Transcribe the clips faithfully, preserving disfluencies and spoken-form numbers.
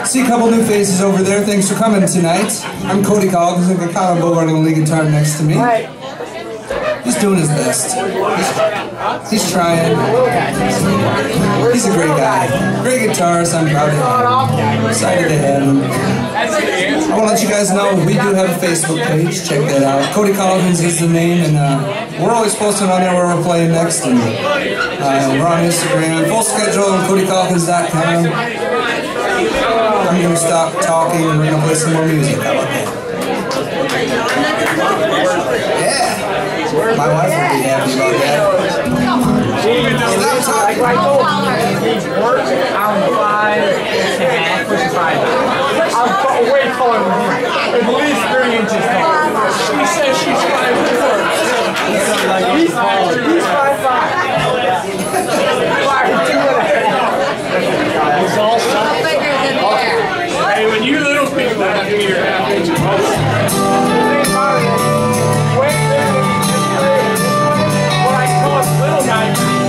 See a couple new faces over there. Thanks for coming tonight. I'm Cody Calkins. I've got Colin Bogart on the lead guitar next to me. He's doing his best. He's, he's trying. He's a great guy. Great guitarist. I'm proud to have him. Excited to have him. I want to let you guys know we do have a Facebook page. Check that out. Cody Calkins is the name, and uh, we're always posting on there where we're playing next. And uh, we're on Instagram. Full schedule on cody calkins dot com. I'm going to stop talking and we're going to play some more music. How about that? Yeah. My wife would be happy about that. Like I told you, he's working on five and a half, pushing five. I'm way taller than him. At least three inches taller. She says she's five four. He's five, he's five five. Five two and a half. He's all bigger than there. Hey, when you little people have to be your half inch most. Little guy.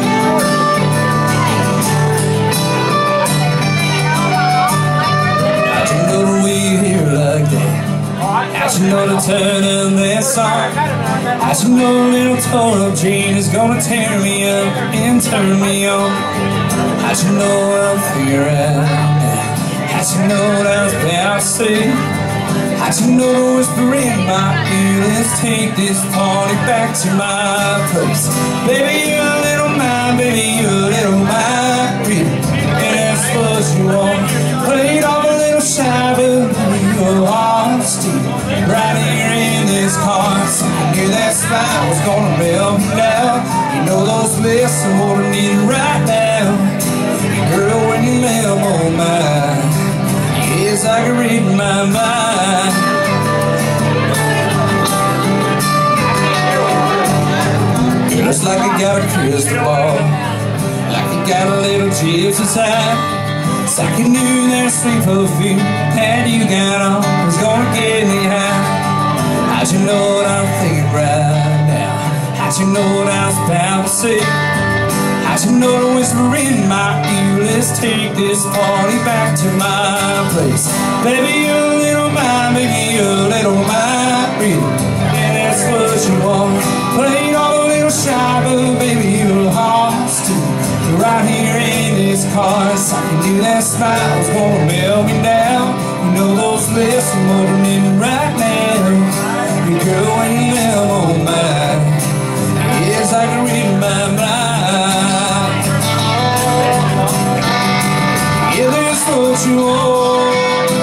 How'd you know to wait here like that? How'd you know to turn on that song? How'd you know a little torn up jean is gonna tear me up and turn me on? How'd you know I'll figure out now? How'd you know what I was about to say? How'd you know to whisper in my ear? Let's take this party back to my place. Baby, you're a little mine, baby, you're a little mine, and that's what you want. Played off a little shy, but you're hard still. Right here in this car, so I knew that smile was gonna melt me down. You know those lips are what I need right now. Girl, when you melt my mind, yes, I can read my mind. It looks like I got a crystal ball, like I got a little gypsy side. It's like you knew that sweet perfume that you got on was gonna get me high. How'd you know what I'm thinking right now? How'd you know what I was about to say? How'd you know to whisper in my ear? Let's take this party back to my place. Baby, you're a little mine, baby, you're a little mine, and that's what you want. Played all a little shy, but baby, you're hard too. Right here in this car, so I can do that smile was gonna melt me down. You know those lips are what I need right now. You girl, when you melt on mine, yes, I can read my mind. Yeah, that's what you want.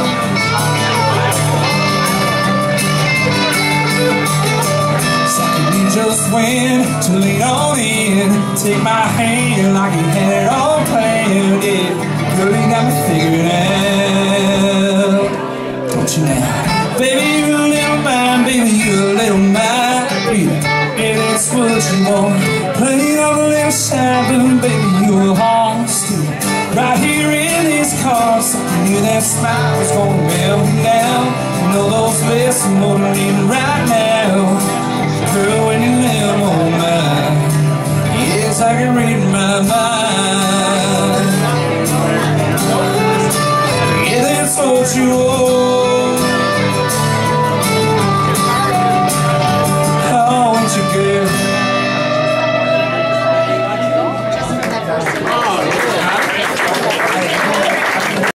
So can you just win to lean on in? Take my hand like you had it all planned. Yeah, girl, you got me figured out, don't you now? Baby, you're a little mine, baby, you're a little mine, yeah, that's what you want. Playing on a little side, but baby, you're hard still. Right here in this car, so I knew that smile was gonna melt me down. You know those lips are what I need right now. Girl, when you live on mine, yes, I can read my mind. Yeah, that's what you want.